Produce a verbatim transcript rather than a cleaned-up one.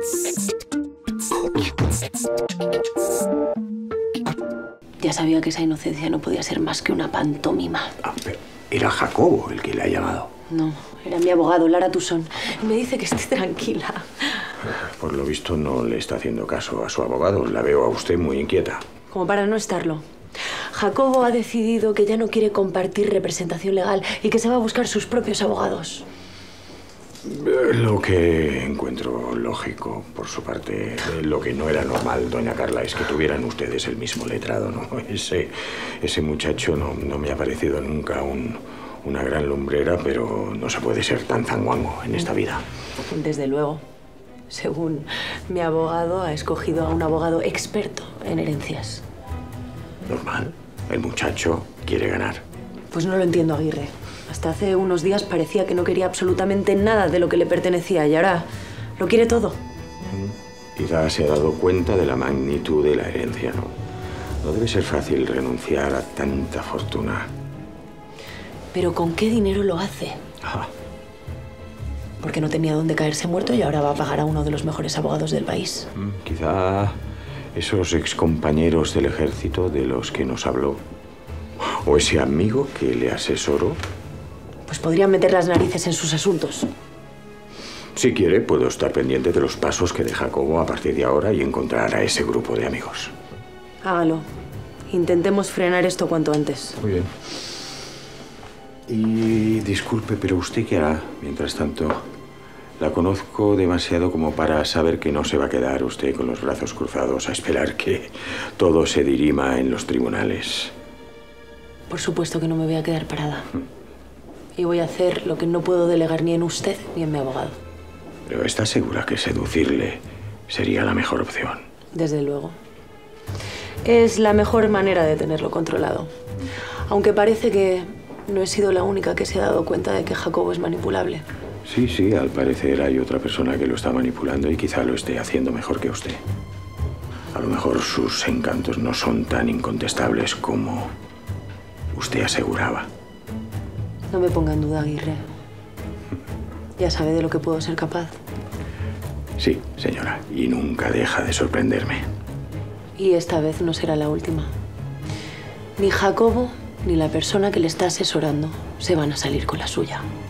Ya sabía que esa inocencia no podía ser más que una pantomima. Ah, pero era Jacobo el que le ha llamado. No, era mi abogado, Lara Tusón. Me dice que esté tranquila. Por lo visto no le está haciendo caso a su abogado. La veo a usted muy inquieta. Como para no estarlo. Jacobo ha decidido que ya no quiere compartir representación legal y que se va a buscar sus propios abogados. Lo que encuentro lógico por su parte. Lo que no era normal, doña Carla, es que tuvieran ustedes el mismo letrado, ¿no? Ese, ese muchacho no, no me ha parecido nunca un, una gran lumbrera, pero no se puede ser tan zanguango en esta vida. Desde luego. Según mi abogado, ha escogido a un abogado experto en herencias. Normal. El muchacho quiere ganar. Pues no lo entiendo, Aguirre. Hasta hace unos días parecía que no quería absolutamente nada de lo que le pertenecía y ahora lo quiere todo. Quizás se ha dado cuenta de la magnitud de la herencia, ¿no? No debe ser fácil renunciar a tanta fortuna. ¿Pero con qué dinero lo hace? Ah. Porque no tenía dónde caerse muerto y ahora va a pagar a uno de los mejores abogados del país. Quizá esos excompañeros del ejército de los que nos habló. O ese amigo que le asesoró. Pues podrían meter las narices en sus asuntos. Si quiere, puedo estar pendiente de los pasos que dé Jacobo a partir de ahora y encontrar a ese grupo de amigos. Hágalo. Intentemos frenar esto cuanto antes. Muy bien. Y disculpe, pero ¿usted qué hará mientras tanto? La conozco demasiado como para saber que no se va a quedar usted con los brazos cruzados a esperar que todo se dirima en los tribunales. Por supuesto que no me voy a quedar parada. Y voy a hacer lo que no puedo delegar ni en usted ni en mi abogado. ¿Pero está segura que seducirle sería la mejor opción? Desde luego. Es la mejor manera de tenerlo controlado. Aunque parece que no he sido la única que se ha dado cuenta de que Jacobo es manipulable. Sí, sí, al parecer hay otra persona que lo está manipulando y quizá lo esté haciendo mejor que usted. A lo mejor sus encantos no son tan incontestables como usted aseguraba. No me ponga en duda, Aguirre. Ya sabe de lo que puedo ser capaz. Sí, señora, y nunca deja de sorprenderme. Y esta vez no será la última. Ni Jacobo ni la persona que le está asesorando se van a salir con la suya.